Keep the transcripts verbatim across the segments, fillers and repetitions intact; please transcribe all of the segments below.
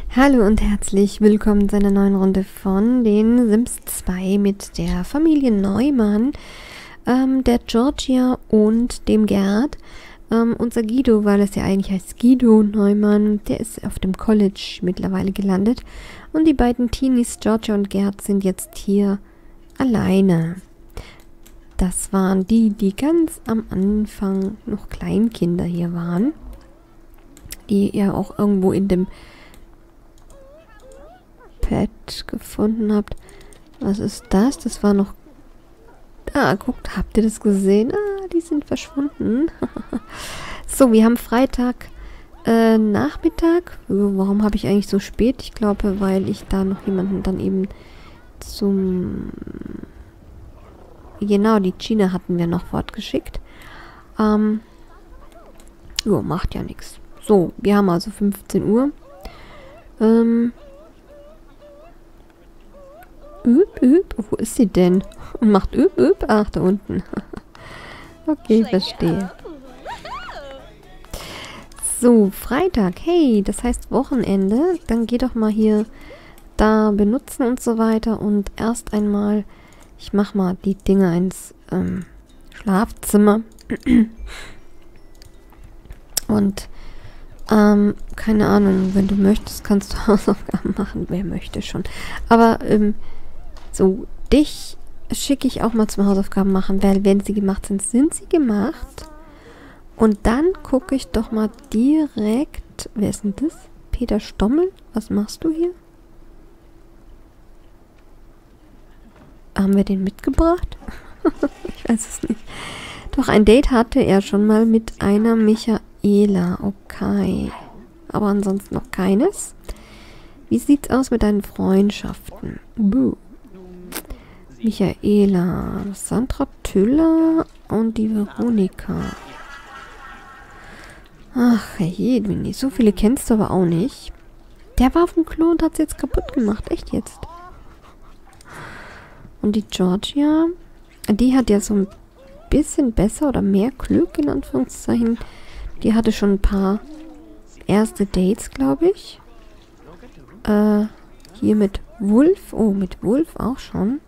Hallo und herzlich willkommen zu einer neuen Runde von den Sims zwei mit der Familie Neumann, ähm, der Georgia und dem Gerd. Ähm, unser Guido, weil es ja eigentlich heißt Guido Neumann, der ist auf dem College mittlerweile gelandet. Und die beiden Teenies, Georgia und Gerd, sind jetzt hier alleine. Das waren die, die ganz am Anfang noch Kleinkinder hier waren. Die ihr auch irgendwo in dem Pad gefunden habt. Was ist das? Das war noch... Ah, guckt, habt ihr das gesehen? Ah, die sind verschwunden. So, wir haben Freitag äh, Nachmittag. Warum habe ich eigentlich so spät? Ich glaube, weil ich da noch jemanden dann eben zum... Genau, die Gina hatten wir noch fortgeschickt. Ähm... Jo, macht ja nichts. So, wir haben also fünfzehn Uhr. Ähm... Üb, üb. Wo ist sie denn? Und macht üb, üb. Ach, da unten. Okay, verstehe. So, Freitag. Hey, das heißt Wochenende. Dann geh doch mal hier da benutzen und so weiter. Und erst einmal, ich mach mal die Dinge ins ähm, Schlafzimmer. Und, ähm, keine Ahnung, wenn du möchtest, kannst du Hausaufgaben machen. Wer möchte schon. Aber, ähm, so, dich schicke ich auch mal zum Hausaufgaben machen, weil wenn sie gemacht sind, sind sie gemacht. Und dann gucke ich doch mal direkt... Wer ist denn das? Peter Stommel? Was machst du hier? Haben wir den mitgebracht? Ich weiß es nicht. Doch, ein Date hatte er schon mal mit einer Michaela. Okay. Aber ansonsten noch keines. Wie sieht's aus mit deinen Freundschaften? Buh. Michaela, Sandra Tüller und die Veronika. Ach, je, so viele kennst du aber auch nicht. Der war auf dem Klo und hat es jetzt kaputt gemacht. Echt jetzt. Und die Georgia, die hat ja so ein bisschen besser oder mehr Glück, in Anführungszeichen. Die hatte schon ein paar erste Dates, glaube ich. Äh, hier mit Wolf. Oh, mit Wolf auch schon.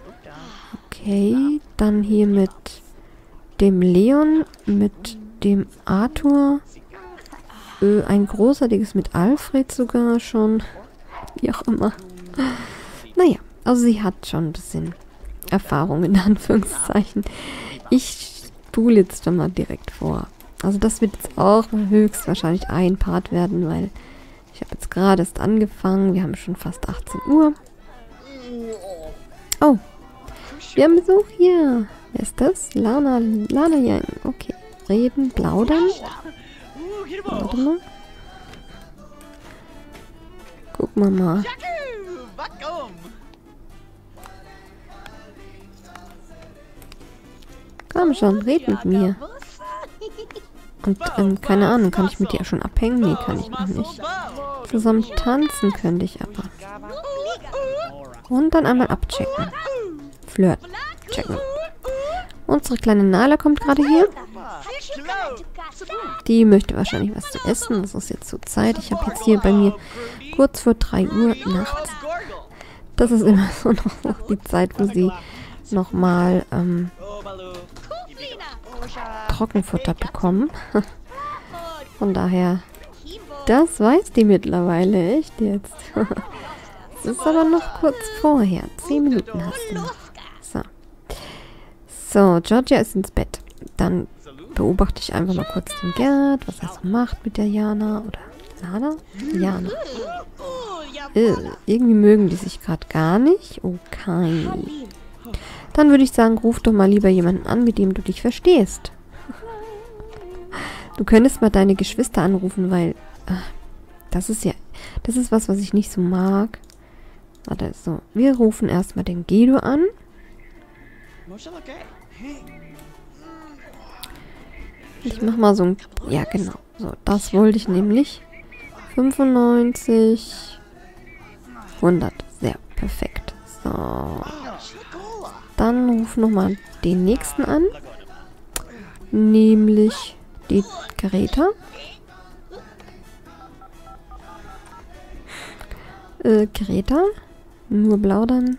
Okay, dann hier mit dem Leon, mit dem Arthur, äh, ein großartiges mit Alfred sogar schon, wie auch immer. Naja, also sie hat schon ein bisschen Erfahrung in Anführungszeichen. Ich spule jetzt schon mal direkt vor. Also das wird jetzt auch höchstwahrscheinlich ein Part werden, weil ich habe jetzt gerade erst angefangen. Wir haben schon fast achtzehn Uhr. Oh. Wir haben Besuch hier. Wer ist das? Lana, Lana Yang. Okay. Reden, plaudern. Warte mal. Gucken wir mal. Komm schon, red mit mir. Und, ähm, keine Ahnung, kann ich mit dir schon abhängen? Nee, kann ich noch nicht. Zusammen tanzen könnte ich aber. Und dann einmal abchecken. Flirt. Checken. Unsere kleine Nala kommt gerade hier. Die möchte wahrscheinlich was zu essen. Das ist jetzt so Zeit. Ich habe jetzt hier bei mir kurz vor drei Uhr nachts. Das ist immer so noch die Zeit, wo sie nochmal ähm, Trockenfutter bekommen. Von daher, das weiß die mittlerweile. Echt jetzt. Es ist aber noch kurz vorher. Zehn Minuten hast du noch. So. So, Georgia ist ins Bett. Dann beobachte ich einfach mal kurz den Gerd, was er so macht mit der Jana. Oder Lana? Jana. Äh, irgendwie mögen die sich gerade gar nicht. Okay. Dann würde ich sagen, ruf doch mal lieber jemanden an, mit dem du dich verstehst. Du könntest mal deine Geschwister anrufen, weil äh, das ist ja, das ist was, was ich nicht so mag. Warte, so. Wir rufen erstmal den Guido an. Ich mach mal so ein... Ja, genau. So, das wollte ich nämlich. fünfundneunzig. hundert. Sehr perfekt. So. Dann ruf nochmal den nächsten an. Nämlich die Greta. Äh, Greta? Nur blau dann?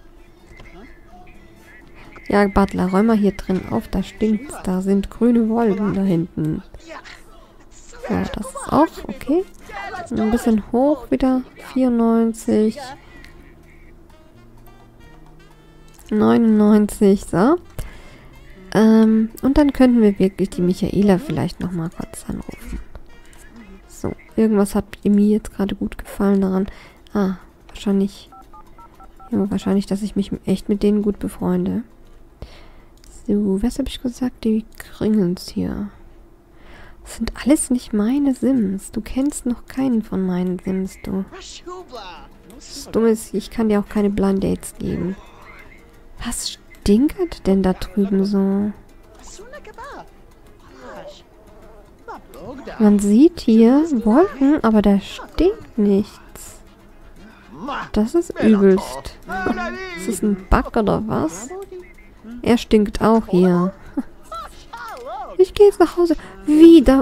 Ja, Butler, räum mal hier drin auf, da stinkt's. Da sind grüne Wolken da hinten. Ja, das ist auch okay. Ein bisschen hoch wieder. vierundneunzig. neunundneunzig, so. Ähm, und dann könnten wir wirklich die Michaela vielleicht nochmal kurz anrufen. So, irgendwas hat mir jetzt gerade gut gefallen daran. Ah, wahrscheinlich... Ja, wahrscheinlich, dass ich mich echt mit denen gut befreunde. So, was habe ich gesagt? Die Kringelns hier. Das sind alles nicht meine Sims. Du kennst noch keinen von meinen Sims, du. Das Dumme ist, ich kann dir auch keine Blind Dates geben. Was stinkert denn da drüben so? Man sieht hier Wolken, aber da steht nichts. Das ist übelst. Ist das ein Bug oder was? Er stinkt auch hier. Ich gehe jetzt nach Hause. Wieder.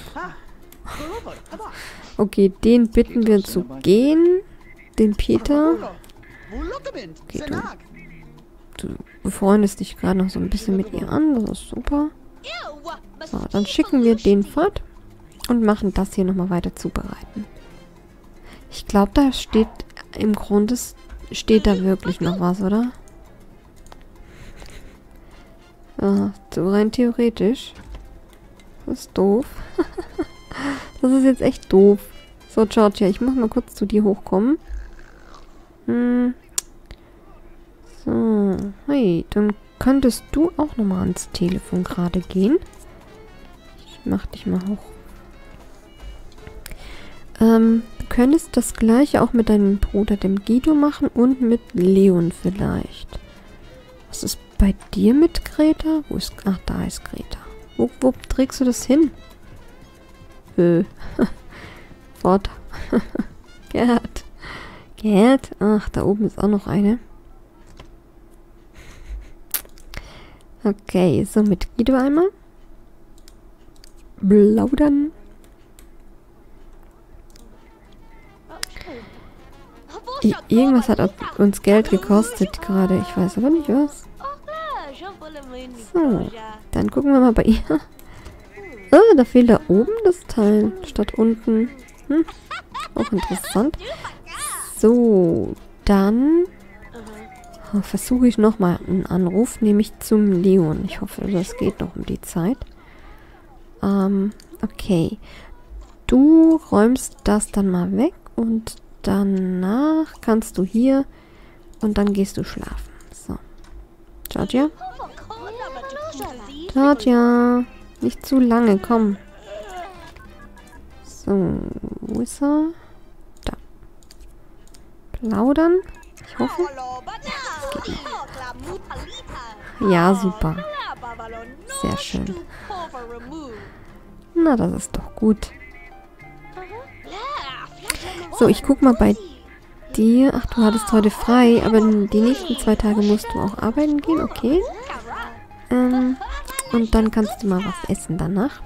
Okay, den bitten wir zu gehen. Den Peter. Okay, du, du befreundest dich gerade noch so ein bisschen mit ihr an. Das ist super. So, dann schicken wir den fort und machen das hier nochmal weiter zubereiten. Ich glaube, da steht im Grunde steht da wirklich noch was, oder? Ja, so rein theoretisch. Das ist doof. Das ist jetzt echt doof. So, Georgia, ich muss mal kurz zu dir hochkommen. Hm. So, hey, dann könntest du auch nochmal ans Telefon gerade gehen. Ich mach dich mal hoch. Ähm, du könntest das gleiche auch mit deinem Bruder, dem Guido, machen und mit Leon vielleicht. Was ist bei dir mit Greta? Wo ist... Ach, da ist Greta. Wo, wo trägst du das hin? Äh. Fort. Gerd. Gerd. Ach, da oben ist auch noch eine. Okay, so mit Guido einmal. Blaudern. I irgendwas hat uns Geld gekostet gerade. Ich weiß aber nicht was. So, dann gucken wir mal bei ihr. Oh, da fehlt da oben das Teil statt unten. Hm, auch interessant. So, dann oh, versuche ich nochmal einen Anruf, nämlich zum Leon. Ich hoffe, das geht noch um die Zeit. Ähm, okay. Du räumst das dann mal weg und danach kannst du hier und dann gehst du schlafen. So. Georgia? Georgia! Nicht zu lange, komm. So, wo ist er? Da. Plaudern? Ich hoffe. Das geht noch. Ja, super. Sehr schön. Na, das ist doch gut. So, ich guck mal bei dir. Ach, du hattest heute frei, aber die nächsten zwei Tage musst du auch arbeiten gehen, okay. Ähm, und dann kannst du mal was essen danach.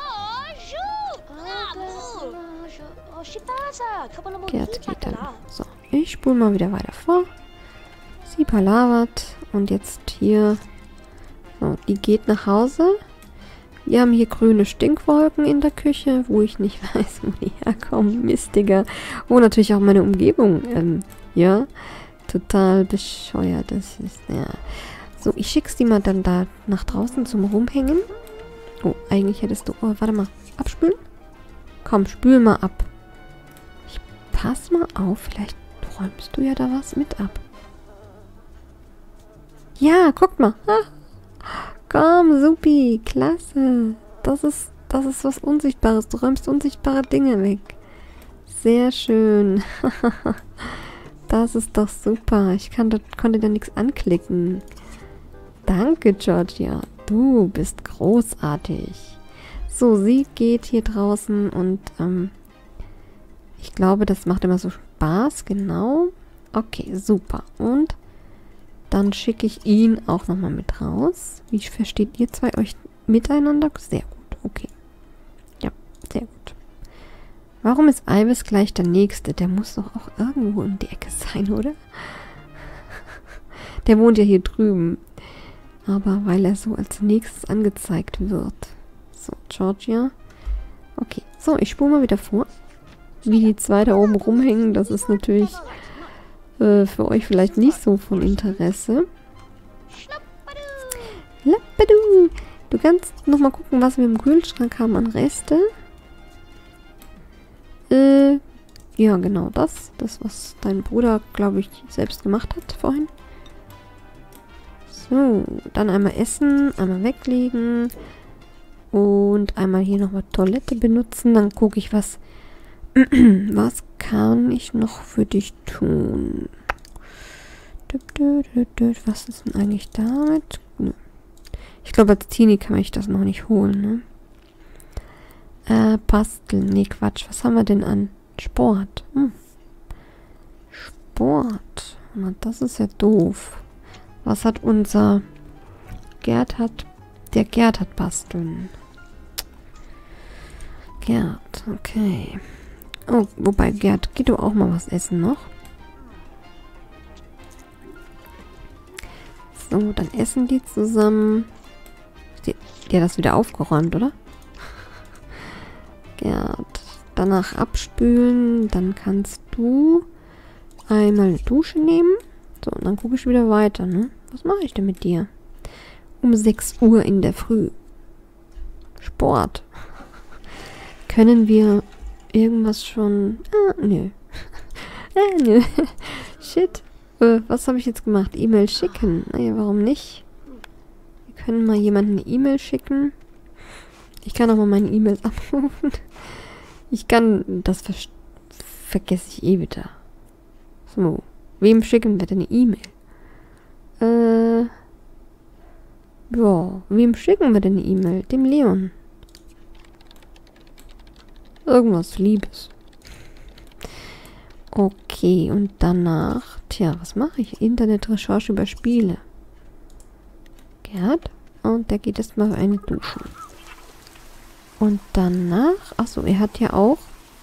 Gerd geht dann. So, ich spule mal wieder weiter vor. Sie palavert. Und jetzt hier. So, die geht nach Hause. Wir haben hier grüne Stinkwolken in der Küche, wo ich nicht weiß, wo die herkommen. Mist, Digga. Wo natürlich auch meine Umgebung, ähm, ja, total bescheuert. Das ist, ja. So, ich schick's die mal dann da nach draußen zum Rumhängen. Oh, eigentlich hättest du... Oh, warte mal. Abspülen? Komm, spül mal ab. Ich pass mal auf. Vielleicht räumst du ja da was mit ab. Ja, guck mal. Ah. Komm, supi. Klasse. Das ist, das ist was Unsichtbares. Du räumst unsichtbare Dinge weg. Sehr schön. Das ist doch super. Ich kann da, konnte da nichts anklicken. Danke, Georgia. Du bist großartig. So, sie geht hier draußen und ähm, ich glaube, das macht immer so Spaß. Genau. Okay, super. Und dann schicke ich ihn auch nochmal mit raus. Wie versteht ihr zwei euch miteinander? Sehr gut. Okay. Ja, sehr gut. Warum ist Ives gleich der Nächste? Der muss doch auch irgendwo um die Ecke sein, oder? Der wohnt ja hier drüben. Aber weil er so als nächstes angezeigt wird. So, Georgia. Okay, so, ich spule mal wieder vor. Wie die zwei da oben rumhängen, das ist natürlich äh, für euch vielleicht nicht so von Interesse. Lappadu. Du kannst nochmal gucken, was wir im Kühlschrank haben an Reste. Äh, ja, genau das. Das, was dein Bruder, glaube ich, selbst gemacht hat vorhin. So, dann einmal essen, einmal weglegen. Und einmal hier nochmal Toilette benutzen. Dann gucke ich, was... was kann ich noch für dich tun? Was ist denn eigentlich damit? Ich glaube, als Teenie kann ich das noch nicht holen, ne? Äh, basteln. Nee, Quatsch. Was haben wir denn an? Sport. Hm. Sport. Na, das ist ja doof. Was hat unser... Gerd hat... Der Gerd hat basteln. Gerd, okay. Oh, wobei, Gerd, geh du auch mal was essen noch. So, dann essen die zusammen. Die, die hat das wieder aufgeräumt, oder? Gerd. Danach abspülen. Dann kannst du einmal eine Dusche nehmen. So, und dann gucke ich wieder weiter, ne? Was mache ich denn mit dir? Um sechs Uhr in der Früh. Sport. Können wir irgendwas schon... Ah, nö. ah, nö. Shit. Äh, was habe ich jetzt gemacht? E-Mail schicken. Naja, warum nicht? Wir können mal jemanden eine E-Mail schicken. Ich kann auch mal meine E-Mails abrufen. Ich kann... Das ver vergesse ich eh wieder. So. Wem schicken wir denn eine E-Mail? Äh... Ja, wem schicken wir denn eine E-Mail? Dem Leon. Irgendwas Liebes. Okay, und danach... Tja, was mache ich? Internetrecherche über Spiele. Gerd. Und der geht jetzt mal eine Dusche. Und danach... Achso, er hat ja auch...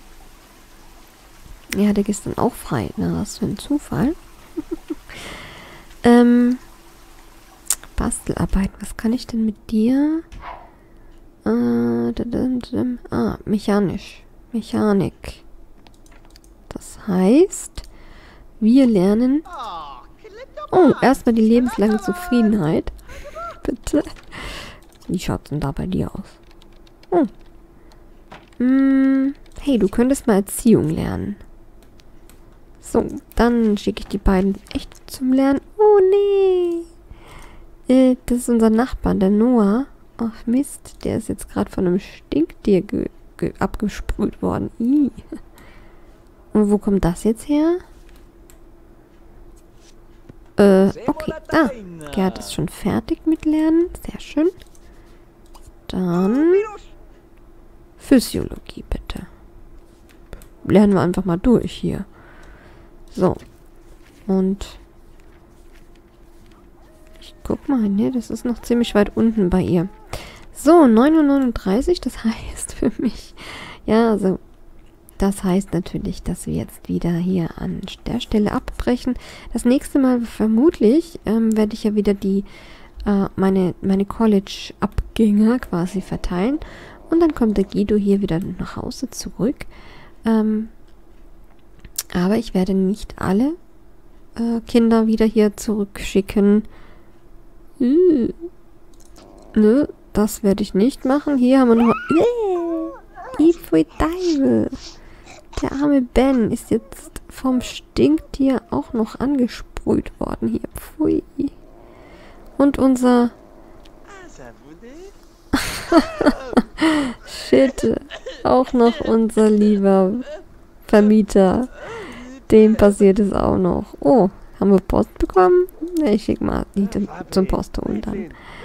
Er hatte gestern auch frei. Na, was für ein Zufall. ähm... Bastelarbeit. Was kann ich denn mit dir? Äh, ah, mechanisch. Mechanik. Das heißt, wir lernen... Oh, erstmal die lebenslange Zufriedenheit. Bitte. Wie schaut's denn da bei dir aus? Oh. Hm, hey, du könntest mal Erziehung lernen. So, dann schicke ich die beiden echt zum Lernen. Oh, nee. Das ist unser Nachbar, der Noah. Ach Mist, der ist jetzt gerade von einem Stinktier ge ge abgesprüht worden. Ih. Und wo kommt das jetzt her? Äh, okay. Ah, Gerd ist schon fertig mit Lernen. Sehr schön. Dann Physiologie, bitte. Lernen wir einfach mal durch hier. So. Und... Guck mal, ne, das ist noch ziemlich weit unten bei ihr. So, neun Uhr neununddreißig, das heißt für mich, ja, also, das heißt natürlich, dass wir jetzt wieder hier an der Stelle abbrechen. Das nächste Mal vermutlich ähm, werde ich ja wieder die, äh, meine, meine College-Abgänger quasi verteilen. Und dann kommt der Guido hier wieder nach Hause zurück. Ähm, aber ich werde nicht alle äh, Kinder wieder hier zurückschicken. Uh, ne, das werde ich nicht machen. Hier haben wir noch... Äh, Pfui Teufel. Der arme Ben ist jetzt vom Stinktier auch noch angesprüht worden. Hier, pfui. Und unser... Shit. Auch noch unser lieber Vermieter. Dem passiert es auch noch. Oh. Haben wir Post bekommen? Ne, ich schicke mal die zum, zum Post holen dann.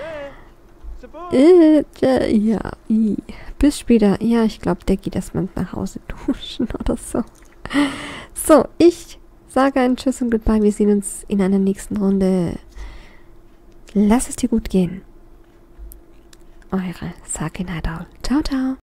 Äh, ja, i. Bis später. Ja, ich glaube, der geht erstmal nach Hause duschen oder so. So, ich sage ein Tschüss und Goodbye. Wir sehen uns in einer nächsten Runde. Lass es dir gut gehen. Eure Saki Night Owl. Ciao, ciao.